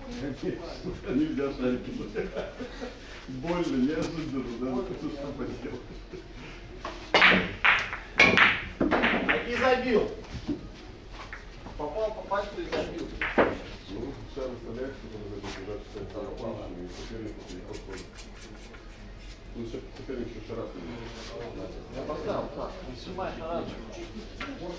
Нельзя шарики. Больно, неожиданно, да? Что поделать? И забил. Попал по пальцу и забил. Ну, сейчас выставляешь, потом уже бежать, что это и сопернику не подходит. Лучше соперник еще раз. Я поставил так. Не снимай харачу.